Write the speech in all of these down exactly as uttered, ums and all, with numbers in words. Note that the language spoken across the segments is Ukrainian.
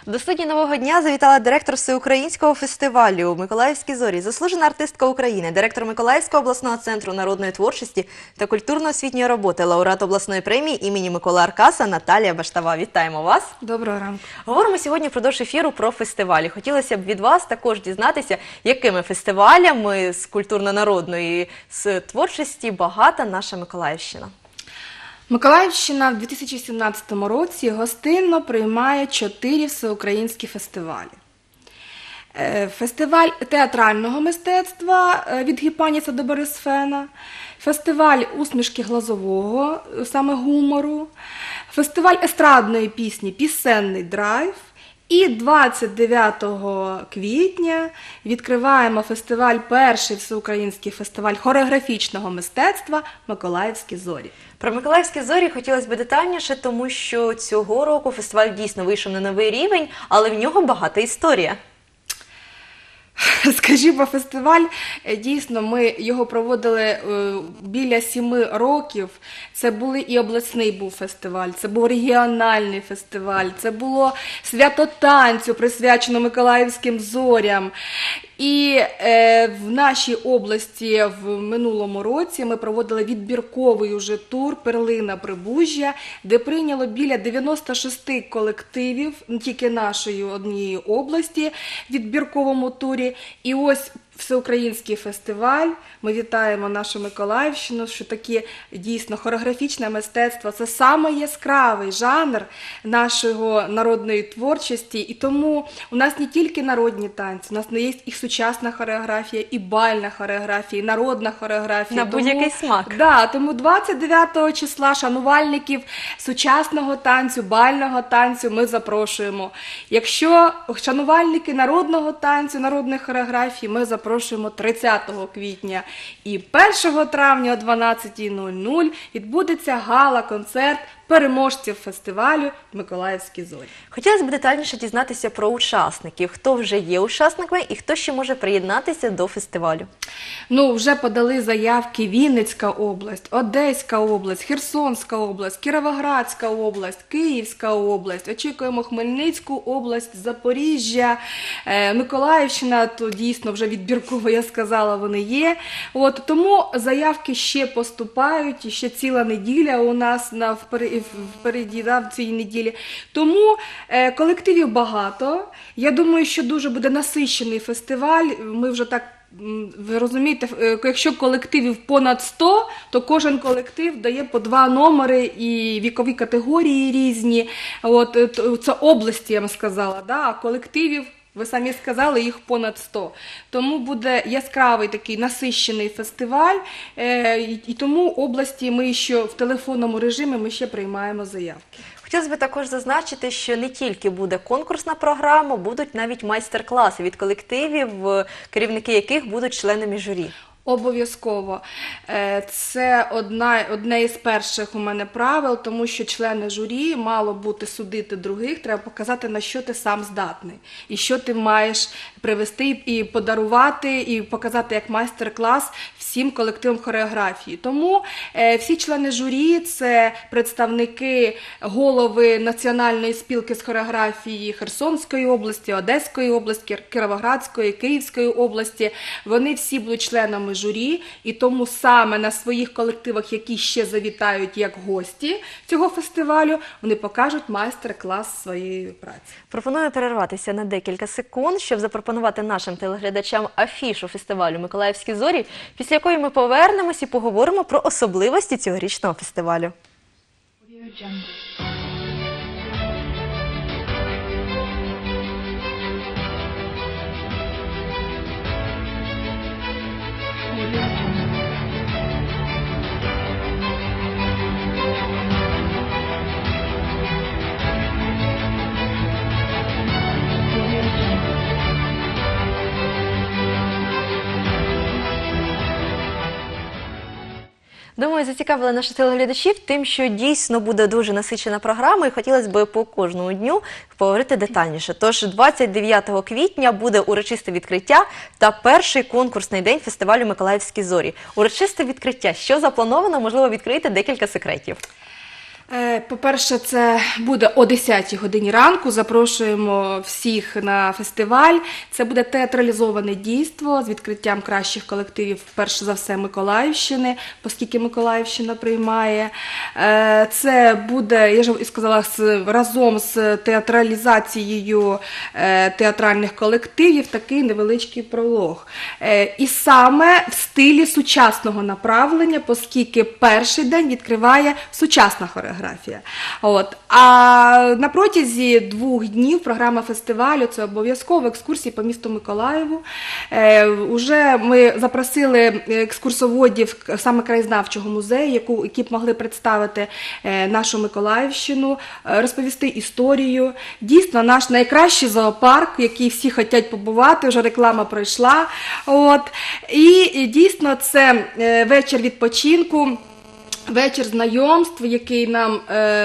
До студії «Нового дня» завітала директор Всеукраїнського фестивалю «Миколаївські зорі», заслужена артистка України, директор Миколаївського обласного центру народної творчості та культурно-освітньої роботи, лауреат обласної премії імені Миколи Аркаса Наталія Баштова. Вітаємо вас! Доброго ранку! Говоримо сьогодні впродовж ефіру про фестивалі. Хотілося б від вас також дізнатися, якими фестивалями з культурно-народної, з творчості багата наша Миколаївщина. Миколаївщина в дві тисячі сімнадцятому році гостинно приймає чотири всеукраїнські фестивалі. Фестиваль театрального мистецтва від Гіпаніса до Борисфена, фестиваль усмішки Глазового, саме гумору, фестиваль естрадної пісні «Пісенний драйв». І двадцять дев'ятого квітня відкриваємо фестиваль, перший всеукраїнський фестиваль хореографічного мистецтва «Миколаївські зорі». Про «Миколаївські зорі» хотілося б детальніше, тому що цього року фестиваль дійсно вийшов на новий рівень, але в нього багата історія. Скажімо, фестиваль, дійсно, ми його проводили біля сіми років. Це були і обласний був фестиваль, це був регіональний фестиваль, це було свято танцю, присвячено Миколаївським зорям. І е, в нашій області в минулому році ми проводили відбірковий уже тур «Перлина Прибужжя», де прийняло біля дев'яноста шести колективів, не тільки нашої однієї області, в відбірковому турі. І ось всеукраїнський фестиваль. Ми вітаємо нашу Миколаївщину, що таке дійсно хореографічне мистецтво – це саме яскравий жанр нашої народної творчості. І тому у нас не тільки народні танці, у нас є і сучасна хореографія, і бальна хореографія, і народна хореографія. На будь-який смак. Да, тому двадцять дев'ятого числа шанувальників сучасного танцю, бального танцю ми запрошуємо. Якщо шанувальники народного танцю, народної хореографії, ми запрошуємо. Запрошуємо тридцятого квітня. І першого травня о дванадцятій нуль нуль відбудеться гала-концерт переможців фестивалю «Миколаївські зорі». Хотілося б детальніше дізнатися про учасників. Хто вже є учасниками і хто ще може приєднатися до фестивалю? Ну, вже подали заявки Вінницька область, Одеська область, Херсонська область, Кіровоградська область, Київська область. Очікуємо Хмельницьку область, Запоріжжя, Миколаївщина, то дійсно вже відбірково, я сказала, вони є. От, тому заявки ще поступають, ще ціла неділя у нас на вперед. впереді, да, в цій неділі. Тому е, колективів багато. Я думаю, що дуже буде насичений фестиваль. Ми вже так, ви розумієте, якщо колективів понад сто, то кожен колектив дає по два номери і вікові категорії різні. От, це області, я вам сказала, да, а колективів, ви самі сказали, їх понад сто. Тому буде яскравий такий насищений фестиваль, е, і, і тому області ми ще в телефонному режимі ми ще приймаємо заявки. Хотілося б також зазначити, що не тільки буде конкурсна програма, будуть навіть майстер-класи від колективів, керівники яких будуть членами журі. Обов'язково. Це одна, одне із перших у мене правил, тому що члени журі мало бути судити других, треба показати, на що ти сам здатний. І що ти маєш привести і подарувати, і показати як майстер-клас всім колективам хореографії. Тому всі члени журі – це представники, голови Національної спілки з хореографії Херсонської області, Одеської області, Кіровоградської, Київської області. Вони всі будуть членами журі, і тому саме на своїх колективах, які ще завітають як гості цього фестивалю, вони покажуть майстер-клас своєї праці. Пропоную перерватися на декілька секунд, щоб запропонувати нашим телеглядачам афішу фестивалю «Миколаївські зорі», після якої ми повернемось і поговоримо про особливості цьогорічного фестивалю. Думаю, зацікавили наших телеглядачів тим, що дійсно буде дуже насичена програма, і хотілося б по кожному дню поговорити детальніше. Тож двадцять дев'ятого квітня буде урочисте відкриття та перший конкурсний день фестивалю «Миколаївські зорі». Урочисте відкриття. Що заплановано? Можливо, відкрити декілька секретів. Е, По-перше, це буде о десятій годині ранку. Запрошуємо всіх на фестиваль. Це буде театралізоване дійство з відкриттям кращих колективів, перш за все, Миколаївщини, оскільки Миколаївщина приймає. Е, Це буде, я ж і сказала, з- разом з театралізацією е, театральних колективів такий невеличкий пролог. Е, І саме в стилі сучасного направлення, оскільки перший день відкриває сучасна хореографія. От. А на протязі двох днів програма фестивалю – це обов'язково екскурсії по місту Миколаєву. Е, уже ми запросили екскурсоводів саме краєзнавчого музею, яку, які б могли представити е, нашу Миколаївщину, е, розповісти історію. Дійсно, наш найкращий зоопарк, в який всі хочуть побувати, вже реклама пройшла. От. І, і дійсно це е, вечір відпочинку. Вечір знайомств, який нам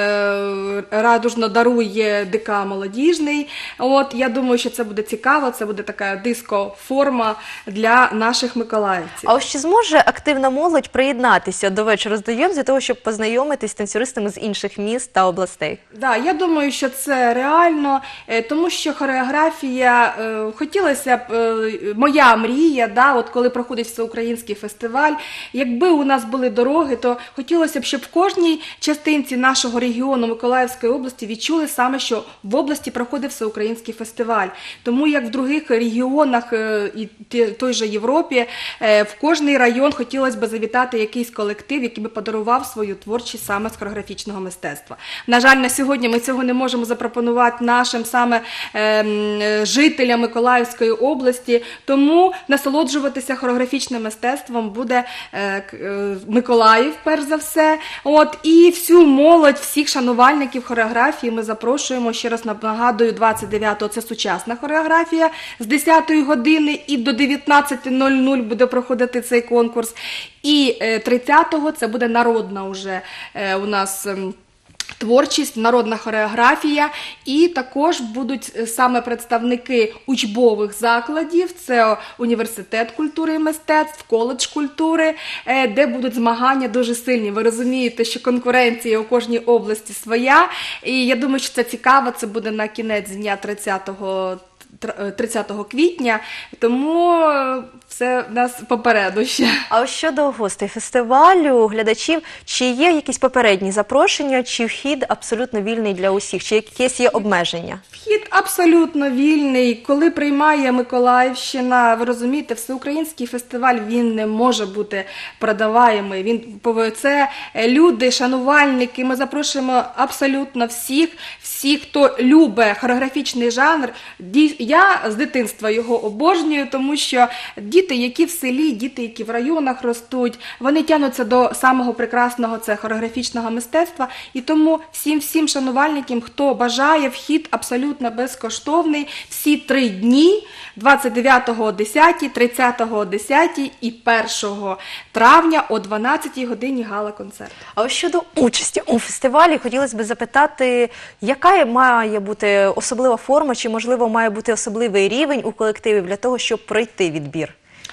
е, радужно дарує ДК «Молодіжний». От, я думаю, що це буде цікаво, це буде така диско-форма для наших миколаївців. А ось чи зможе активна молодь приєднатися до вечора знайомств для того, щоб познайомитись з танцюристами з інших міст та областей? Да, я думаю, що це реально, е, тому що хореографія, е, хотілося б, е, моя мрія, да, от коли проходить всеукраїнський фестиваль, якби у нас були дороги, то хотілося б, щоб в кожній частинці нашого регіону Миколаївської області відчули саме, що в області проходить всеукраїнський фестиваль. Тому як в других регіонах е, і ті- той же Європі, е, в кожний район хотілося б завітати якийсь колектив, який би подарував свою творчість саме з хореографічного мистецтва. На жаль, на сьогодні ми цього не можемо запропонувати нашим саме ем, е, жителям Миколаївської області, тому насолоджуватися хореографічним мистецтвом буде е, к- е, Миколаїв, перш за все. От, і всю молодь, всіх шанувальників хореографії ми запрошуємо, ще раз нагадую, двадцять дев'ятого це сучасна хореографія з десятої години і до дев'ятнадцяти нуль нуль буде проходити цей конкурс. І е, тридцятого це буде народна уже е, у нас ем, творчість, народна хореографія, і також будуть е, саме представники учбових закладів, це університет культури і мистецтв, коледж культури, е, де будуть змагання дуже сильні. Ви розумієте, що конкуренція у кожній області своя, і я думаю, що це цікаво, це буде на кінець дня тридцятого тридцятого квітня, тому е, все в нас попереду ще. А ось щодо гостей фестивалю, глядачів, чи є якісь попередні запрошення, чи вхід абсолютно вільний для усіх, чи якісь є обмеження? Вхід абсолютно вільний. Коли приймає Миколаївщина, ви розумієте, всеукраїнський фестиваль, він не може бути продаваємий. Він пов- це люди, шанувальники. Ми запрошуємо абсолютно всіх, всіх, хто любить хореографічний жанр. Ді- Я з дитинства його обожнюю, тому що діти, які в селі, діти, які в районах ростуть, вони тягнуться до самого прекрасного, це хореографічного мистецтва. І тому всім всім шанувальникам, хто бажає, вхід абсолютно безкоштовний. Всі три дні, двадцять дев'ятого о десятій, тридцятого о десятій і першого травня о дванадцятій годині гала-концерт. А ось щодо участі у фестивалі, хотілося б запитати, яка має бути особлива форма, чи, можливо, має бути особливий рівень у колективів для того, щоб пройти відбір?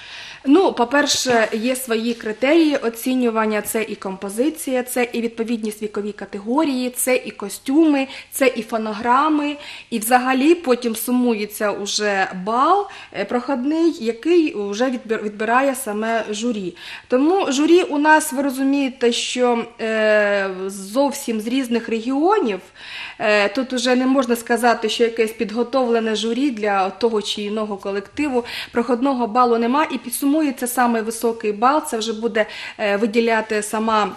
Ну, по-перше, є свої критерії оцінювання, це і композиція, це і відповідність віковій категорії, це і костюми, це і фонограми, і взагалі потім сумується уже бал е, проходний, який вже відбир- відбирає саме журі. Тому журі у нас, ви розумієте, що е, зовсім з різних регіонів, е, тут уже не можна сказати, що якесь підготовлене журі для того чи іного колективу, проходного балу немає, і підсумується саме високий бал, це вже буде е, виділяти сама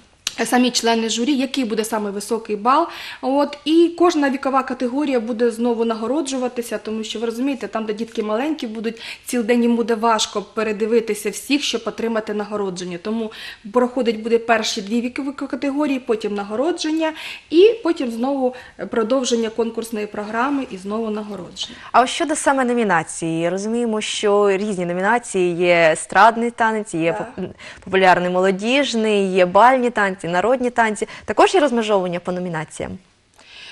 самі члени журі, який буде саме високий бал. От, і кожна вікова категорія буде знову нагороджуватися, тому що, ви розумієте, там, де дітки маленькі будуть, цілий день їм буде важко передивитися всіх, щоб отримати нагородження. Тому проходить буде перші дві вікові категорії, потім нагородження, і потім знову продовження конкурсної програми і знову нагородження. А ось щодо саме номінації, розуміємо, що різні номінації, є естрадний танець, є Так. поп- популярний молодіжний, є бальні танці, народні танці. Також є розмежовування по номінаціям?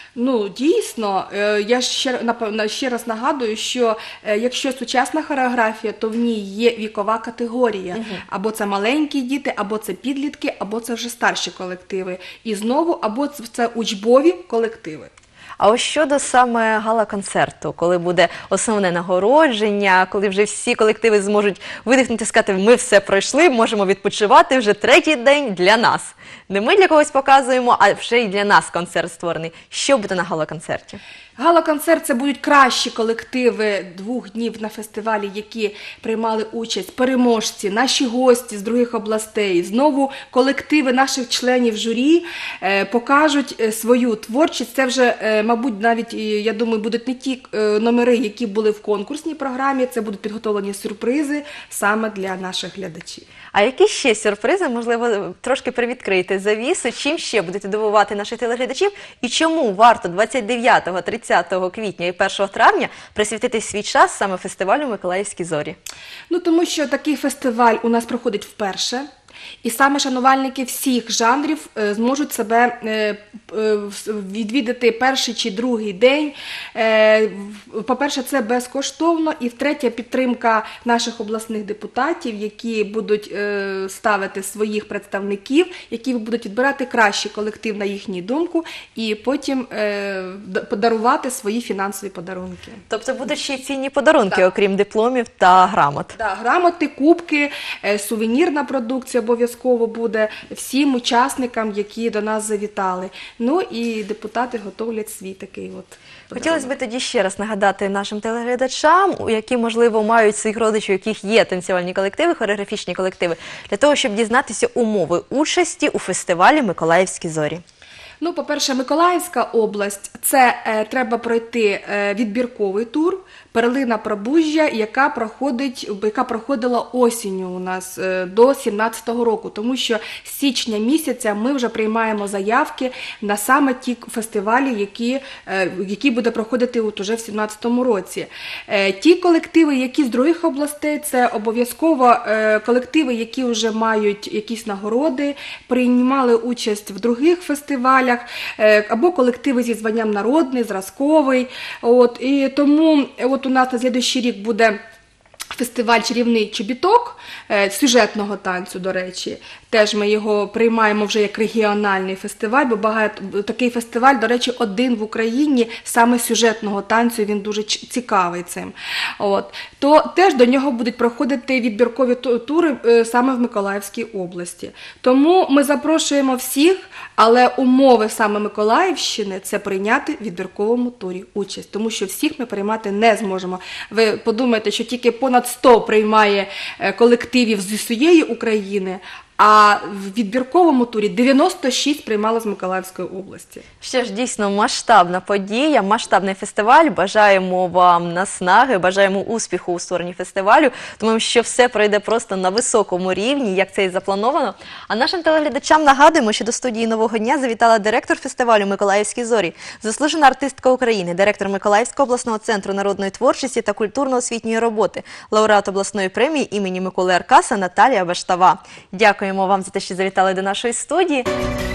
Ну, дійсно, е, я ще, напевно, ще раз нагадую, що е, якщо сучасна хореографія, то в ній є вікова категорія. Або це маленькі діти, або це підлітки, або це вже старші колективи. І знову, або це це учбові колективи. А ось щодо саме гала-концерту, коли буде основне нагородження, коли вже всі колективи зможуть видихнути і сказати, ми все пройшли, можемо відпочивати, вже третій день для нас. Не ми для когось показуємо, а вже і для нас концерт створений. Що буде на гала-концерті? Гала-концерт – це будуть кращі колективи двох днів на фестивалі, які приймали участь, переможці, наші гості з других областей. Знову колективи наших членів журі е, покажуть е, свою творчість. Це вже, е, мабуть, навіть, е, я думаю, будуть не ті е, номери, які були в конкурсній програмі, це будуть підготовлені сюрпризи саме для наших глядачів. А які ще сюрпризи, можливо, трошки привідкрити завісу, чим ще будете дивувати наших телеглядачів і чому варто двадцять дев'ятого, тридцятого квітня і першого травня присвятити свій час саме фестивалю «Миколаївські зорі»? Ну, тому що такий фестиваль у нас проходить вперше. І саме шанувальники всіх жанрів е, зможуть себе е, е, відвідати перший чи другий день. Е, в- по-перше, це безкоштовно. І втретє, підтримка наших обласних депутатів, які будуть е, ставити своїх представників, які будуть відбирати кращий колектив на їхню думку, і потім е, д- подарувати свої фінансові подарунки. Тобто будуть ще й цінні подарунки, Так. окрім дипломів та грамот. Да, грамоти, кубки, е, сувенірна продукція обов'язково буде всім учасникам, які до нас завітали. Ну і депутати готовлять свій такий от Хотілося б тоді ще раз нагадати нашим телеглядачам, у які, можливо, мають своїх родичів, у яких є танцювальні колективи, хореографічні колективи, для того, щоб дізнатися умови участі у фестивалі «Миколаївські зорі». Ну, по-перше, Миколаївська область – це е, треба пройти е, відбірковий тур «Перлина Пробужжя», яка проходить, яка проходила осінню у нас е, до сімнадцятого року, тому що з січня місяця ми вже приймаємо заявки на саме ті фестивалі, які, е, які буде проходити от уже в сімнадцятому році. Е, ті колективи, які з других областей, це обов'язково е, колективи, які вже мають якісь нагороди, приймали участь в других фестивалях, е, або колективи зі званням народний, зразковий. От, і тому от у нас на слідуючий рік буде фестиваль «Чарівний чобіток» е, сюжетного танцю, до речі. Теж ми його приймаємо вже як регіональний фестиваль, бо багато, такий фестиваль, до речі, один в Україні саме сюжетного танцю, він дуже ч- цікавий цим. От. То теж до нього будуть проходити відбіркові ту- тури е, саме в Миколаївській області. Тому ми запрошуємо всіх, але умови саме Миколаївщини – це прийняти в відбірковому турі участь, тому що всіх ми приймати не зможемо. Ви подумайте, що тільки понад сто приймає е, колективів з усієї України, а в відбірковому турі дев'яносто шість приймало з Миколаївської області. Що ж, дійсно масштабна подія, масштабний фестиваль. Бажаємо вам наснаги, бажаємо успіху у створенні фестивалю, тому що все пройде просто на високому рівні, як це і заплановано. А нашим телеглядачам нагадуємо, що до студії «Нового дня» завітала директор фестивалю «Миколаївські зорі», заслужена артистка України, директор Миколаївського обласного центру народної творчості та культурно-освітньої роботи, лауреат обласної премії імені Миколи Аркаса Наталія Баштава. Дякуємо вам за те, що завітали до нашої студії.